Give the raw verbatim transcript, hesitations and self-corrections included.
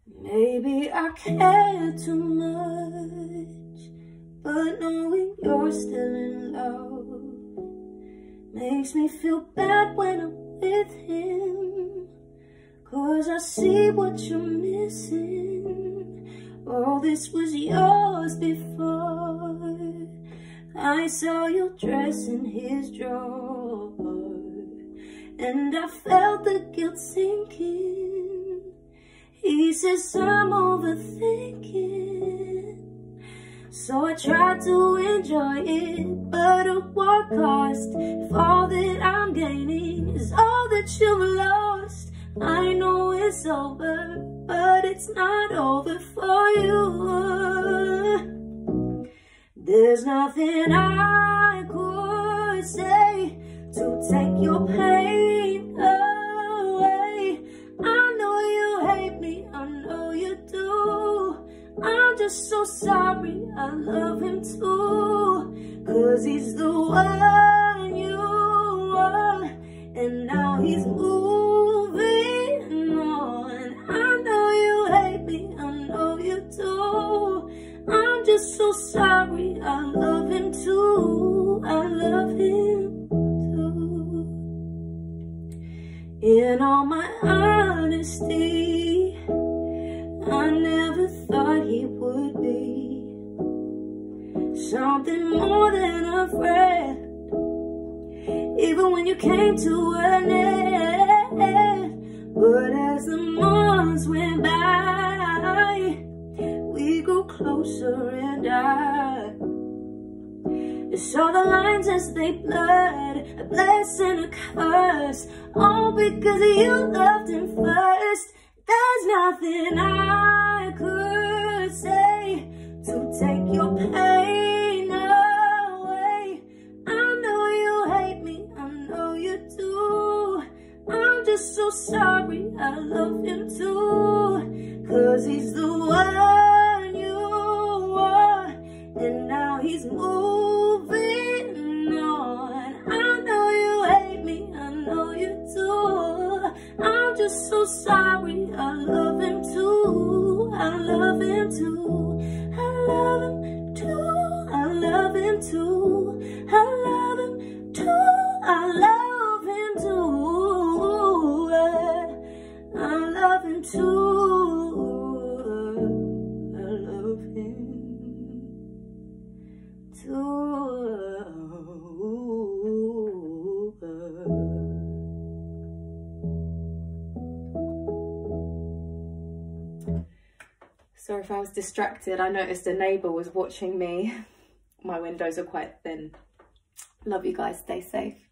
Maybe I care too much, but knowing you're still in love makes me feel bad when I'm with him. 'Cause I see what you're missing. All this was yours before I saw your dress in his drawer, and I felt the guilt sinking. He says I'm overthinking, so I tried to enjoy it, but at what cost? If all that I'm gaining is all that you've lost. I know it's over, but it's not over for you. There's nothing I could say to take your pain away. I know you hate me, I know you do. I'm just so sorry, I love him too. 'Cause he's the one you want, and now he's moving on. I know you hate me, I know you do. I'm just so sorry, I love him too. I love him too. In all my honesty, I never thought he would be something more than a friend. Even when you came to an end, but as the months went by, we grew closer and I saw the lines as they blurred, a blessing, a curse, all because you loved him first. There's nothing I could say to take your pain away. I know you hate me, I know you do. I'm just so sorry, I love him too. 'Cause he's the one you want, and now he's moving on. I know you hate me, I know you do. I'm just so sorry, I love him too. I love him too. I love him too. I love him too. I love him too. I love him too. I love him too. I love him too. Sorry if I was distracted. I noticed a neighbour was watching me. My windows are quite thin. Love you guys. Stay safe.